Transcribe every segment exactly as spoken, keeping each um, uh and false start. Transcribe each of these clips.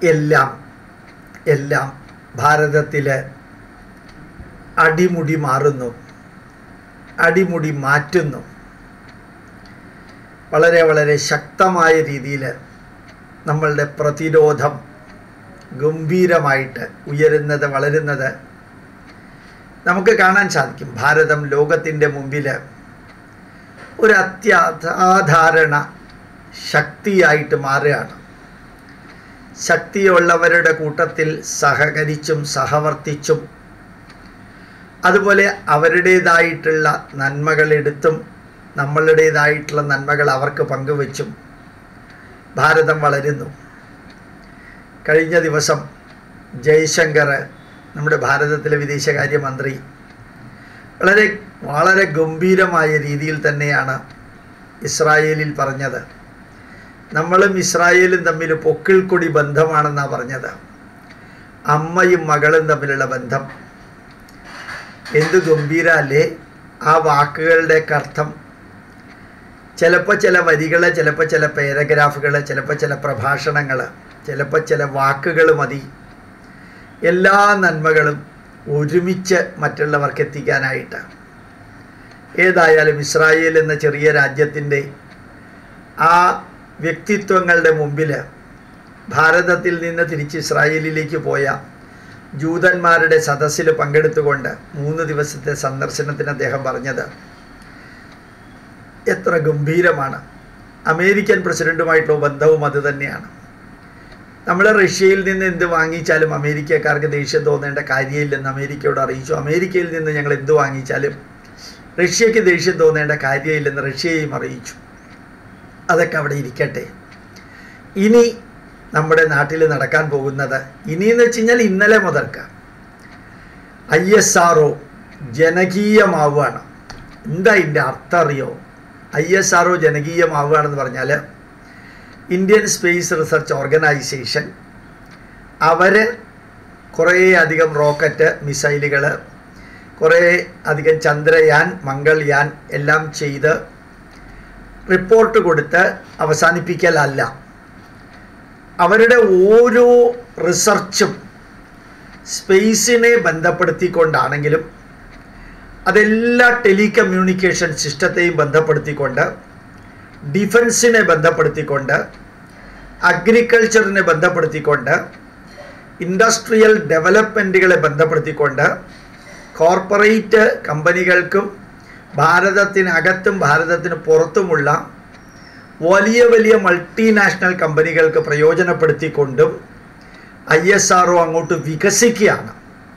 എല്ലാം എല്ലാം ഭാരതത്തിൽ അടിമുടി മാറുന്നു, അടിമുടി മാറ്റുന്നു. വളരെ വളരെ ശക്തമായ രീതിയിൽ നമ്മളുടെ പ്രതിരോധം ഗംഭീരമായിട്ട് ഉയരുന്നത്, വളരുന്നത് നമുക്ക് കാണാൻ സാധിക്കും. ഭാരതം ലോകത്തിൻ്റെ മുമ്പിൽ ഒരു അത്യസാധാരണ ശക്തിയായിട്ട് മാറുകയാണ്. ശക്തിയുള്ളവരുടെ കൂട്ടത്തിൽ സഹകരിച്ചും സഹവർത്തിച്ചും അതുപോലെ അവരുടേതായിട്ടുള്ള നന്മകളെടുത്തും നമ്മളുടേതായിട്ടുള്ള നന്മകൾ അവർക്ക് പങ്കുവച്ചും ഭാരതം വളരുന്നു. കഴിഞ്ഞ ദിവസം ജയശങ്കർ, നമ്മുടെ ഭാരതത്തിലെ വിദേശകാര്യമന്ത്രി, വളരെ വളരെ ഗംഭീരമായ രീതിയിൽ തന്നെയാണ് ഇസ്രായേലിൽ പറഞ്ഞത്. നമ്മളും ഇസ്രായേലും തമ്മിൽ പൊക്കിൾക്കൊടി ബന്ധമാണെന്നാണ് പറഞ്ഞത്. അമ്മയും മകളും തമ്മിലുള്ള ബന്ധം എന്ത് ഗംഭീരല്ലേ! ആ വാക്കുകളുടെ അർത്ഥം ചിലപ്പോൾ ചില വരികൾ, ചിലപ്പോൾ ചില പാരഗ്രാഫുകൾ, ചിലപ്പോൾ ചില പ്രഭാഷണങ്ങൾ, ചിലപ്പോൾ ചില വാക്കുകൾ മതി എല്ലാ നന്മകളും ഒരുമിച്ച് മറ്റുള്ളവർക്ക് എത്തിക്കാനായിട്ട്. ഏതായാലും ഇസ്രായേൽ എന്ന ചെറിയ രാജ്യത്തിൻ്റെ ആ വ്യക്തിത്വങ്ങളുടെ മുമ്പിൽ ഭാരതത്തിൽ നിന്ന് തിരിച്ച് ഇസ്രായേലിലേക്ക് പോയ ജൂതന്മാരുടെ സദസ്സിൽ പങ്കെടുത്തുകൊണ്ട് മൂന്ന് ദിവസത്തെ സന്ദർശനത്തിന് അദ്ദേഹം പറഞ്ഞത് എത്ര ഗംഭീരമാണ്. അമേരിക്കൻ പ്രസിഡൻറ്റുമായിട്ടുള്ള ബന്ധവും അതുതന്നെയാണ്. നമ്മൾ റഷ്യയിൽ നിന്ന് എന്ത് വാങ്ങിച്ചാലും അമേരിക്കക്കാർക്ക് ദേഷ്യം തോന്നേണ്ട കാര്യമില്ലെന്ന് അമേരിക്കയോട് അറിയിച്ചു. അമേരിക്കയിൽ നിന്ന് ഞങ്ങൾ എന്ത് വാങ്ങിച്ചാലും റഷ്യയ്ക്ക് ദേഷ്യം തോന്നേണ്ട കാര്യമില്ലെന്ന് റഷ്യയെയും അറിയിച്ചു. അതൊക്കെ അവിടെ ഇരിക്കട്ടെ. ഇനി നമ്മുടെ നാട്ടിൽ നടക്കാൻ പോകുന്നത്, ഇനിയെന്ന് വെച്ച് കഴിഞ്ഞാൽ ഇന്നലെ മുതൽക്ക് ഐ എസ് ആർ ഒ ജനകീയമാവുകയാണ്. എന്താ ഇതിൻ്റെ അർത്ഥം അറിയോ? ഐ എസ് ആർ ഒ ജനകീയമാവുകയാണെന്ന് പറഞ്ഞാൽ ഇന്ത്യൻ സ്പേസ് റിസർച്ച് ഓർഗനൈസേഷൻ അവർ കുറേ അധികം റോക്കറ്റ്, മിസൈലുകൾ, കുറേ അധികം ചന്ദ്രയാൻ, മംഗൾയാൻ എല്ലാം ചെയ്ത് റിപ്പോർട്ട് കൊടുത്ത് അവസാനിപ്പിക്കലല്ല. അവരുടെ ഓരോ റിസർച്ചും സ്പേസിനെ ബന്ധപ്പെടുത്തിക്കൊണ്ടാണെങ്കിലും അതെല്ലാ ടെലികമ്മ്യൂണിക്കേഷൻ സിസ്റ്റത്തെയും ബന്ധപ്പെടുത്തിക്കൊണ്ട്, ഡിഫൻസിനെ ബന്ധപ്പെടുത്തിക്കൊണ്ട്, അഗ്രികൾച്ചറിനെ ബന്ധപ്പെടുത്തിക്കൊണ്ട്, ഇൻഡസ്ട്രിയൽ ഡെവലപ്മെൻറ്റുകളെ ബന്ധപ്പെടുത്തിക്കൊണ്ട്, കോർപ്പറേറ്റ് കമ്പനികൾക്കും ഭാരതത്തിനകത്തും ഭാരതത്തിന് പുറത്തുമുള്ള വലിയ വലിയ മൾട്ടിനാഷണൽ കമ്പനികൾക്ക് പ്രയോജനപ്പെടുത്തിക്കൊണ്ടും ഐ എസ് ആർ ഒ അങ്ങോട്ട് വികസിക്കുകയാണ്.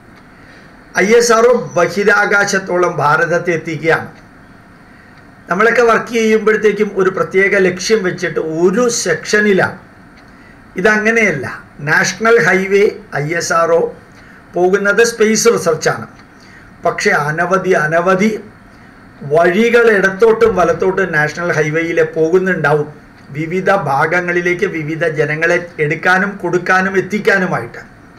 ഐ എസ് ആർ ഒ ബഹിരാകാശത്തോളം ഭാരതത്തെ എത്തിക്കുകയാണ്. നമ്മളൊക്കെ വർക്ക് ചെയ്യുമ്പോഴത്തേക്കും ഒരു പ്രത്യേക ലക്ഷ്യം വെച്ചിട്ട് ഒരു സെക്ഷനിലാണ്. ഇതങ്ങനെയല്ല. National highway I S R O പോകുന്നത് സ്പേസ് റിസർച്ചാണ്. പക്ഷേ അനവധി അനവധി വഴികൾ ഇടത്തോട്ടും വലത്തോട്ടും നാഷണൽ ഹൈവേയിൽ പോകുന്നുണ്ടാവും, വിവിധ ഭാഗങ്ങളിലേക്ക് വിവിധ ജനങ്ങളെ എടുക്കാനും കൊടുക്കാനും എത്തിക്കാനുമായിട്ട്.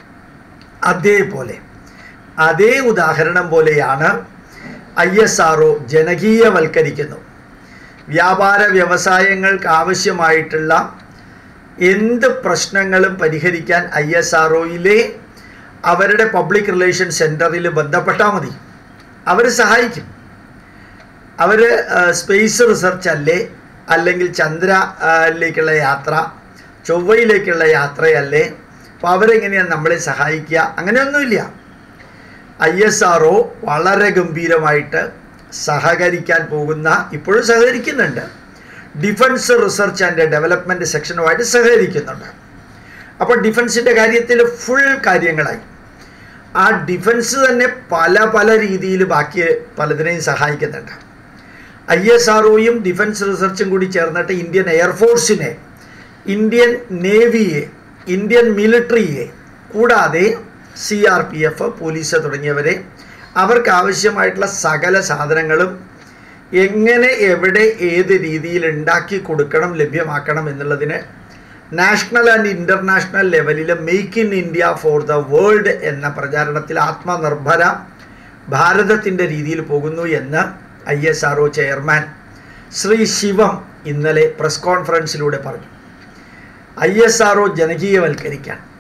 അതേപോലെ അതേ ഉദാഹരണം പോലെയാണ് ഐ എസ് ആർ ഒ ജനകീയവൽക്കരിക്കുന്നു. വ്യാപാര വ്യവസായങ്ങൾക്ക് ആവശ്യമായിട്ടുള്ള എന്ത് പ്രശ്നങ്ങളും പരിഹരിക്കാൻ ഐ എസ് ആർ ഒയിലെ അവരുടെ പബ്ലിക് റിലേഷൻ സെൻറ്ററിൽ ബന്ധപ്പെട്ടാൽ മതി, അവർ സഹായിക്കും. അവർ സ്പേസ് റിസർച്ച് അല്ലേ, അല്ലെങ്കിൽ ചന്ദ്രയിലേക്കുള്ള യാത്ര, ചൊവ്വയിലേക്കുള്ള യാത്രയല്ലേ, അപ്പോൾ അവരെങ്ങനെയാണ് നമ്മളെ സഹായിക്കുക? അങ്ങനെയൊന്നുമില്ല. ഐ എസ് ആർ ഒ വളരെ ഗംഭീരമായിട്ട് സഹകരിക്കാൻ പോകുന്ന, ഇപ്പോഴും സഹകരിക്കുന്നുണ്ട്, ഡിഫൻസ് റിസർച്ച് ആൻഡ് ഡെവലപ്മെൻറ്റ് സെക്ഷനുമായിട്ട് സഹകരിക്കുന്നുണ്ട്. അപ്പോൾ ഡിഫൻസിൻ്റെ കാര്യത്തിൽ ഫുൾ കാര്യങ്ങളായി. ആ ഡിഫൻസ് തന്നെ പല പല രീതിയിൽ ബാക്കി പലതിനെയും സഹായിക്കുന്നുണ്ട്. ഐ എസ് ആർ ഒയും ഡിഫൻസ് റിസർച്ചും കൂടി ചേർന്നിട്ട് ഇന്ത്യൻ എയർഫോഴ്സിനെ, ഇന്ത്യൻ നേവിയെ, ഇന്ത്യൻ മിലിറ്ററിയെ, കൂടാതെ C R P F, police തുടങ്ങിയവരെ, അവർക്ക് ആവശ്യമായിട്ടുള്ള സകല സാധനങ്ങളും എങ്ങനെ എവിടെ ഏത് രീതിയിൽ ഉണ്ടാക്കി കൊടുക്കണം, ലഭ്യമാക്കണം എന്നുള്ളതിന് നാഷണൽ ആൻഡ് ഇൻ്റർനാഷണൽ ലെവലിൽ make in India for the world എന്ന പ്രചാരണത്തിൽ ആത്മനിർഭര ഭാരതത്തിൻ്റെ രീതിയിൽ പോകുന്നു എന്ന് I S R O chairman Shri Sivan ഇന്നലെ പ്രസ് കോൺഫറൻസിലൂടെ പറഞ്ഞു. ഐ എസ് ആർ ഒ ജനകീയവൽക്കരിക്കാൻ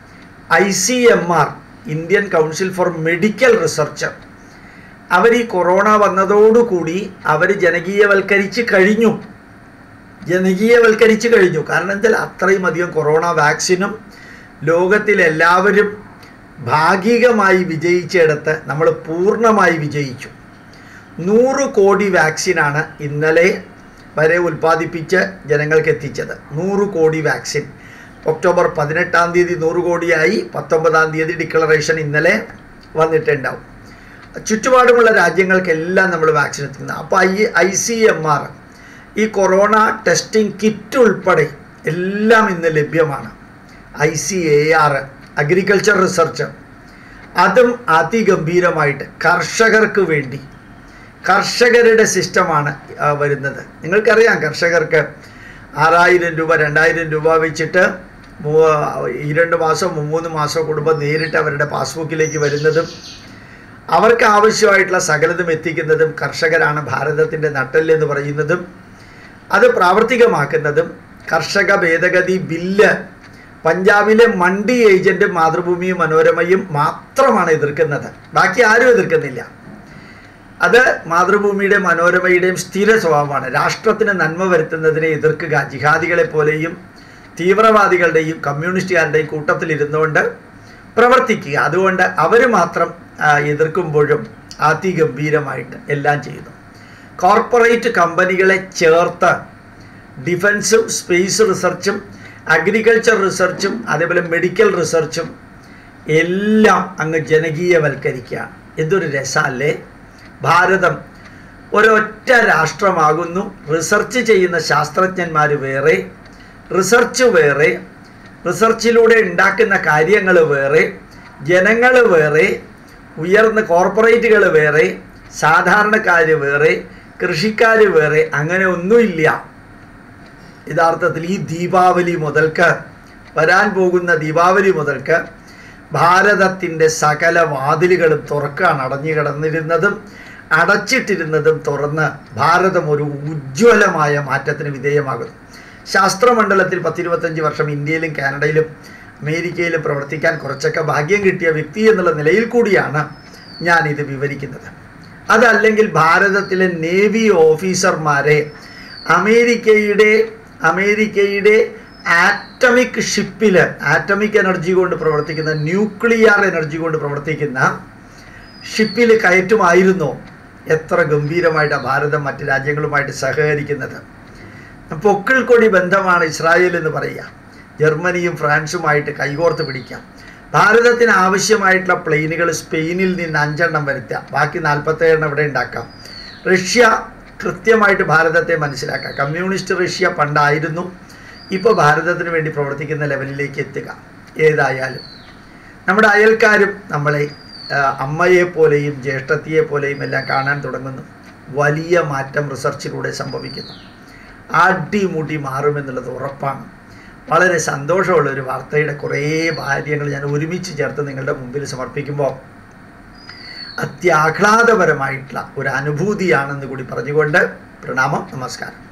I C M R, Indian council for medical research, അവർ ഈ കൊറോണ വന്നതോടുകൂടി അവർ ജനകീയവൽക്കരിച്ച് കഴിഞ്ഞു ജനകീയവൽക്കരിച്ച് കഴിഞ്ഞു കാരണം എന്താ, അത്രയും അധികം കൊറോണ വാക്സിനും ലോകത്തിലെല്ലാവരും ഭാഗികമായി വിജയിച്ചെടുത്ത് നമ്മൾ പൂർണ്ണമായി വിജയിച്ചു. നൂറ് കോടി വാക്സിനാണ് ഇന്നലെ വരെ ഉൽപ്പാദിപ്പിച്ച് ജനങ്ങൾക്ക് എത്തിച്ചത്. നൂറ് കോടി വാക്സിൻ ഒക്ടോബർ പതിനെട്ടാം തീയതി നൂറ് കോടിയായി. പത്തൊമ്പതാം തീയതി ഡിക്ലറേഷൻ ഇന്നലെ വന്നിട്ടുണ്ടാവും. ചുറ്റുപാടുമുള്ള രാജ്യങ്ങൾക്കെല്ലാം നമ്മൾ വാക്സിൻ എത്തിക്കുന്നത്. അപ്പോൾ I I C M R ഈ കൊറോണ ടെസ്റ്റിംഗ് കിറ്റ് ഉൾപ്പെടെ എല്ലാം ഇന്ന് ലഭ്യമാണ്. I C A R agriculture research, അതും അതിഗംഭീരമായിട്ട് കർഷകർക്ക് വേണ്ടി, കർഷകരുടെ സിസ്റ്റമാണ് വരുന്നത്. നിങ്ങൾക്കറിയാം, കർഷകർക്ക് ആറായിരം രൂപ രണ്ടായിരം രൂപ വെച്ചിട്ട് ഈ രണ്ട് മാസം മൂന്ന് മാസം കൂടുമ്പോൾ നേരിട്ട് അവരുടെ പാസ്ബുക്കിലേക്ക് വരുന്നതും അവർക്ക് ആവശ്യമായിട്ടുള്ള സകലതും എത്തിക്കുന്നതും കർഷകരാണ് ഭാരതത്തിൻ്റെ നട്ടെല്ലെന്ന് പറയുന്നതും അത് പ്രാവർത്തികമാക്കുന്നതും കർഷക ഭേദഗതി ബില്ല് പഞ്ചാബിലെ മണ്ഡി ഏജൻറ്റും മാതൃഭൂമിയും മനോരമയും മാത്രമാണ് എതിർക്കുന്നത്. ബാക്കി ആരും എതിർക്കുന്നില്ല. അത് മാതൃഭൂമിയുടെ മനോരമയുടെയും സ്ഥിര സ്വഭാവമാണ്. രാഷ്ട്രത്തിന് നന്മ വരുത്തുന്നതിനെ എതിർക്കുക, ജിഹാദികളെ പോലെയും തീവ്രവാദികളുടെയും കമ്മ്യൂണിസ്റ്റുകാരുടെയും കൂട്ടത്തിലിരുന്നുകൊണ്ട് പ്രവർത്തിക്കുക. അതുകൊണ്ട് അവർ മാത്രം എതിർക്കുമ്പോഴും അതിഗംഭീരമായിട്ട് എല്ലാം ചെയ്യുന്നു. കോർപ്പറേറ്റ് കമ്പനികളെ ചേർത്ത് ഡിഫൻസും സ്പേസ് റിസർച്ചും അഗ്രികൾച്ചർ റിസർച്ചും അതേപോലെ മെഡിക്കൽ റിസർച്ചും എല്ലാം അങ്ങ് ജനകീയവൽക്കരിക്കുകയാണ്. എന്തൊരു രസമല്ലേ! ഭാരതം ഒരൊറ്റ രാഷ്ട്രമാകുന്നു. റിസർച്ച് ചെയ്യുന്ന ശാസ്ത്രജ്ഞന്മാർ വേറെ, റിസർച്ച് വേറെ, റിസർച്ചിലൂടെ ഉണ്ടാക്കുന്ന കാര്യങ്ങൾ വേറെ, ജനങ്ങൾ വേറെ, ഉയർന്ന കോർപ്പറേറ്റുകൾ വേറെ, സാധാരണക്കാർ വേറെ, കൃഷിക്കാർ വേറെ, അങ്ങനെ ഒന്നുമില്ല. യഥാർത്ഥത്തിൽ ഈ ദീപാവലി മുതൽക്ക്, വരാൻ പോകുന്ന ദീപാവലി മുതൽക്ക് ഭാരതത്തിൻ്റെ സകല വാതിലുകളും തുറക്കാൻ അടഞ്ഞു കിടന്നിരുന്നതും അടച്ചിട്ടിരുന്നതും തുറന്ന് ഭാരതം ഒരു ഉജ്ജ്വലമായ മാറ്റത്തിന് വിധേയമാകുന്നു. ശാസ്ത്രമണ്ഡലത്തിൽ പത്തിരുപത്തഞ്ച് വർഷം ഇന്ത്യയിലും കാനഡയിലും അമേരിക്കയിലും പ്രവർത്തിക്കാൻ കുറച്ചൊക്കെ ഭാഗ്യം കിട്ടിയ വ്യക്തി എന്നുള്ള നിലയിൽ കൂടിയാണ് ഞാനിത് വിവരിക്കുന്നത്. അതല്ലെങ്കിൽ ഭാരതത്തിലെ നേവി ഓഫീസർമാരെ അമേരിക്കയുടെ അമേരിക്കയുടെ ആറ്റമിക് ഷിപ്പിൽ, ആറ്റമിക് എനർജി കൊണ്ട് പ്രവർത്തിക്കുന്ന, ന്യൂക്ലിയർ എനർജി കൊണ്ട് പ്രവർത്തിക്കുന്ന ഷിപ്പിൽ കയറ്റുമായിരുന്നോ? എത്ര ഗംഭീരമായിട്ടാണ് ഭാരതം മറ്റ് രാജ്യങ്ങളുമായിട്ട് സഹകരിക്കുന്നത്. പൊക്കിൾ കൊടി ബന്ധമാണ് ഇസ്രായേൽ എന്ന് പറയുക. ജർമ്മനിയും ഫ്രാൻസുമായിട്ട് കൈകോർത്ത് പിടിക്കാം. ഭാരതത്തിന് ആവശ്യമായിട്ടുള്ള പ്ലെയിനുകൾ സ്പെയിനിൽ നിന്ന് അഞ്ചെണ്ണം വരുത്തുക, ബാക്കി നാൽപ്പത്തേഴെണ്ണം ഇവിടെ ഉണ്ടാക്കാം. റഷ്യ കൃത്യമായിട്ട് ഭാരതത്തെ മനസ്സിലാക്കുക. കമ്മ്യൂണിസ്റ്റ് റഷ്യ പണ്ടായിരുന്നു, ഇപ്പോൾ ഭാരതത്തിന് വേണ്ടി പ്രവർത്തിക്കുന്ന ലെവലിലേക്ക് എത്തുക. ഏതായാലും നമ്മുടെ അയൽക്കാരും നമ്മളെ അമ്മയെപ്പോലെയും ജ്യേഷ്ഠത്തിയെ പോലെയും എല്ലാം കാണാൻ തുടങ്ങുന്നു. വലിയ മാറ്റം റിസർച്ചിലൂടെ സംഭവിക്കുന്നു. അടിമുടി മാറുമെന്നുള്ളത് ഉറപ്പാണ്. വളരെ സന്തോഷമുള്ളൊരു വാർത്തയുടെ കുറേ കാര്യങ്ങൾ ഞാൻ ഒരുമിച്ച് ചേർത്ത് നിങ്ങളുടെ മുമ്പിൽ സമർപ്പിക്കുമ്പോൾ അത്യാഹ്ലാദപരമായിട്ടുള്ള ഒരു അനുഭൂതിയാണെന്ന് കൂടി പറഞ്ഞുകൊണ്ട് പ്രണാമം, നമസ്കാരം.